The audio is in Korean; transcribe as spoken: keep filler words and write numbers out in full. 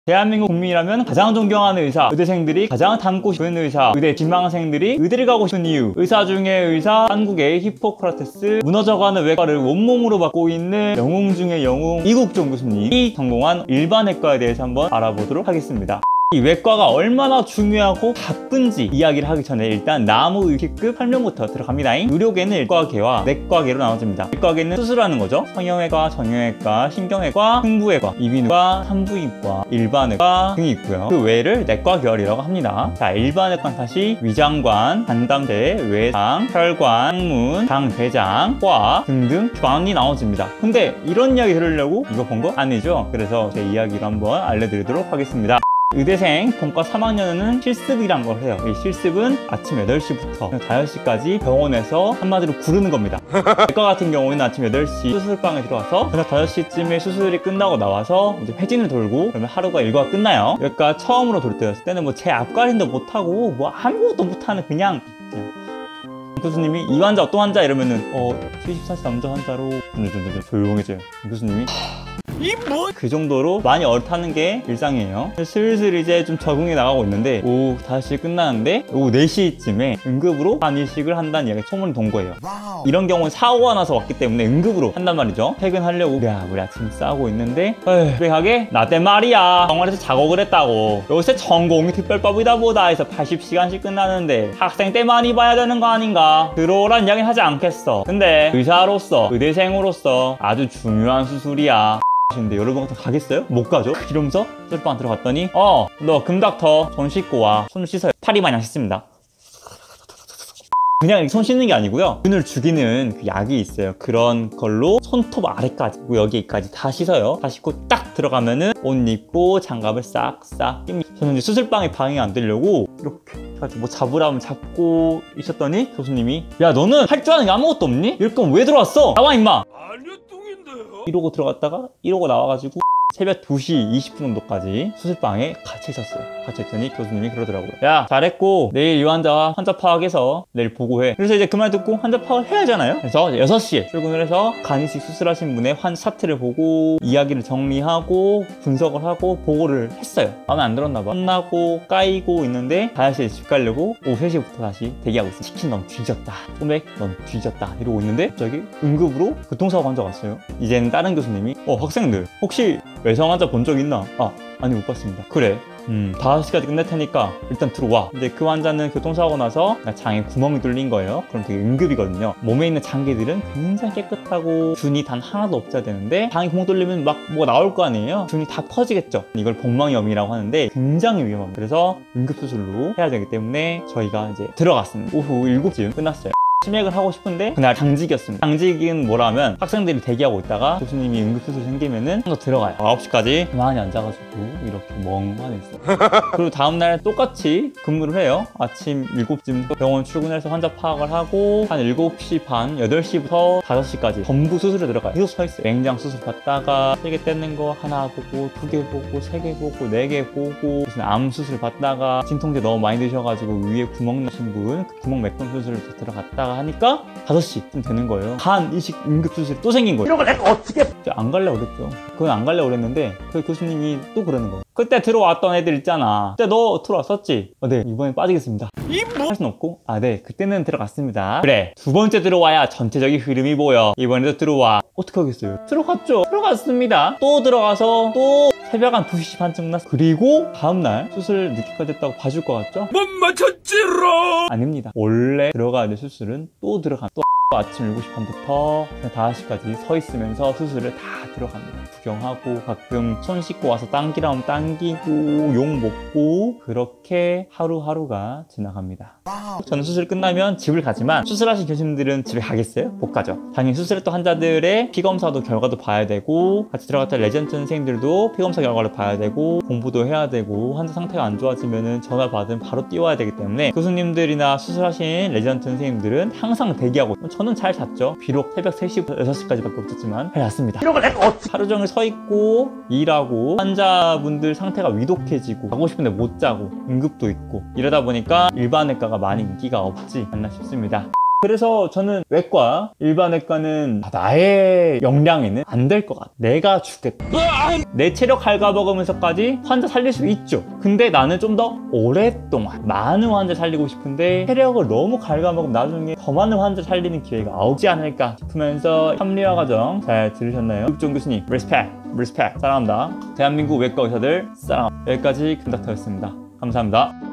대한민국 국민이라면 가장 존경하는 의사, 의대생들이 가장 닮고 싶은 의사, 의대 지망생들이 의대를 가고 싶은 이유, 의사 중에 의사, 한국의 히포크라테스, 무너져가는 외과를 온몸으로 맡고 있는 영웅 중의 영웅 이국종 교수님이 전공한 일반외과에 대해서 한번 알아보도록 하겠습니다. 이 외과가 얼마나 중요하고 바쁜지 이야기를 하기 전에 일단 나무위키급 설명부터 들어갑니다. 의료계는 외과계와 내과계로 나눠집니다. 외과계는 수술하는 거죠. 성형외과, 정형외과, 신경외과, 흉부외과, 이비인후과, 산부인과, 일반외과 등이 있고요. 그 외를 내과 계열이라고 합니다. 자, 일반외과는 다시 위장관, 간담대, 외상, 혈관, 항문, 장, 대장, 과 등등 많이 나눠집니다. 근데 이런 이야기 들으려고 이거 본 거 아니죠? 그래서 제 이야기로 한번 알려드리도록 하겠습니다. 의대생 본과 삼 학년은 실습이란 걸 해요. 이 실습은 아침 여덟 시부터 다섯 시까지 병원에서 한마디로 구르는 겁니다. 내과 같은 경우는 아침 여덟 시 수술방에 들어와서 저녁 다섯 시쯤에 수술이 끝나고 나와서 이제 회진을 돌고 그러면 하루가 일과가 끝나요. 외과 처음으로 돌 때였을 때는 뭐 제 앞가림도 못하고 뭐 아무것도 못하는 그냥 그냥 교수님이 이 환자 어떤 환자 이러면은 어 칠십사 세 남자 환자로 조용해져요. 교수님이 이 뭐? 그 정도로 많이 얼타는 게 일상이에요. 슬슬 이제 좀 적응해 나가고 있는데 오후 다섯 시 끝나는데 오후 네 시쯤에 응급으로 한일식을 한다는 이야기 소문이 돈 거예요. 와우. 이런 경우는 사고가 나서 왔기 때문에 응급으로 한단 말이죠. 퇴근하려고 야 우리 아침 싸고 있는데 에휴 그래 가게 나 때 말이야 병원에서 작업을 했다고 요새 전공이 특별법이다 보다 해서 팔십 시간씩 끝나는데 학생 때 많이 봐야 되는 거 아닌가 들어오란 이야기는 하지 않겠어. 근데 의사로서 의대생으로서 아주 중요한 수술이야 근데 여러분 같은 가겠어요? 못 가죠? 이러면서 셀방 들어갔더니 어 너 금닥터 손 씻고 와. 손 씻어요. 팔이 마냥 씻습니다. 그냥 손 씻는 게 아니고요. 균을 죽이는 그 약이 있어요. 그런 걸로 손톱 아래까지 여기까지 다 씻어요. 다 씻고 딱 들어가면은 옷 입고 장갑을 싹싹 낍니다. 저는 이제 수술방에 방해 안 되려고 이렇게 해가지고 뭐 잡으라면 잡고 있었더니 교수님이 야 너는 할 줄 아는 게 아무것도 없니? 이럴 거면 왜 들어왔어? 나와 임마! 이러고 들어갔다가 이러고 나와가지고 새벽 두 시 이십 분 정도까지 수술방에 같이 있었어요. 같이 있더니 교수님이 그러더라고요. 야 잘했고 내일 이 환자와 환자 파악해서 내일 보고해. 그래서 이제 그 말 듣고 환자 파악을 해야 하잖아요. 그래서 여섯 시에 출근을 해서 간이식 수술하신 분의 환 사태를 보고 이야기를 정리하고 분석을 하고 보고를 했어요. 마음에 안 들었나 봐. 혼나고 까이고 있는데 다섯 시에 집 가려고 오후 세 시부터 다시 대기하고 있어요. 치킨 넌 뒤졌다. 소맥 넌 뒤졌다. 이러고 있는데 갑자기 응급으로 교통사고 환자가 왔어요. 이제는 다른 교수님이 어 학생들 혹시 외상 환자 본 적 있나? 아 아니 못 봤습니다. 그래 음 다섯 시까지 끝낼 테니까 일단 들어와. 근데 그 환자는 교통사고 나서 장에 구멍이 뚫린 거예요. 그럼 되게 응급이거든요. 몸에 있는 장기들은 굉장히 깨끗하고 균이 단 하나도 없어야 되는데 장에 구멍 뚫리면 막 뭐가 나올 거 아니에요. 균이 다 퍼지겠죠. 이걸 복막염이라고 하는데 굉장히 위험합니다. 그래서 응급수술로 해야 되기 때문에 저희가 이제 들어갔습니다. 오후 일곱 시쯤 끝났어요. 치맥을 하고 싶은데 그날 당직이었습니다. 당직은 뭐라면 학생들이 대기하고 있다가 교수님이 응급수술 생기면은 또 들어가요. 아홉 시까지 가만히 앉아가지고 이렇게 멍하니 있어요. 그리고 다음날 똑같이 근무를 해요. 아침 일곱 시쯤 병원 출근해서 환자 파악을 하고 한 일곱 시 반, 여덟 시부터 다섯 시까지 전부 수술에 들어가요. 계속 서 있어요. 맹장 수술 받다가 세 개 떼는 거 하나 보고 두 개 보고 세 개 보고 네 개 보고 무슨 암 수술 받다가 진통제 너무 많이 드셔가지고 위에 구멍 나신 분 그 구멍 메꾼 수술 들어갔다가 하니까 다섯 시쯤 되는 거예요. 간 이식 응급수술이 또 생긴 거예요. 이런 걸 내가 어떻게 안 갈래 그랬죠. 그건 안 갈래 그랬는데 그 교수님이 또 그러는 거예요. 그때 들어왔던 애들 있잖아. 그때 너 들어왔었지? 어, 네 이번엔 빠지겠습니다. 이 뭐? 할 순 없고 아 네 그때는 들어갔습니다. 그래 두 번째 들어와야 전체적인 흐름이 보여. 이번에도 들어와. 어떻게 하겠어요? 들어갔죠. 들어갔습니다. 또 들어가서 또 새벽 한 두 시 반쯤 끝났어. 그리고 다음날 수술 늦게까지 했다고 봐줄 것 같죠? 못 맞췄지롱! 아닙니다. 원래 들어가야 될 수술은 또 들어간 또 아침 일곱 시 반부터 다섯 시까지 서 있으면서 수술을 다 들어갑니다. 구경하고 가끔 손 씻고 와서 당기라면 당기고 욕 먹고 그렇게 하루하루가 지나갑니다. 저는 수술 끝나면 집을 가지만 수술하신 교수님들은 집에 가겠어요? 못 가죠. 당연히 수술했던 환자들의 피검사도 결과도 봐야 되고 같이 들어갔던 레지던트 선생님들도 피검사 결과를 봐야 되고 공부도 해야 되고 환자 상태가 안 좋아지면 전화 받으면 바로 뛰어야 되기 때문에 교수님들이나 수술하신 레지던트 선생님들은 항상 대기하고 저는 잘 잤죠. 비록 새벽 세 시부터 여섯 시까지밖에 없었지만 잘 잤습니다. 이런 걸 내가 어떻게 하루 종일 서 있고 일하고 환자분들 상태가 위독해지고 자고 싶은데 못 자고 응급도 있고 이러다 보니까 일반외과가 많이 인기가 없지 않나 싶습니다. 그래서 저는 외과, 일반외과는 나의 역량에는 안 될 것 같아. 내가 죽겠다. 내 체력 갉아먹으면서까지 환자 살릴 수 있죠. 근데 나는 좀 더 오랫동안 많은 환자 살리고 싶은데 체력을 너무 갉아먹으면 나중에 더 많은 환자 살리는 기회가 없지 않을까 싶으면서 합리화 과정 잘 들으셨나요? 육종 교수님, 리스펙, 리스펙. 사랑합니다. 대한민국 외과 의사들 사랑. 여기까지 금닥터였습니다. 감사합니다.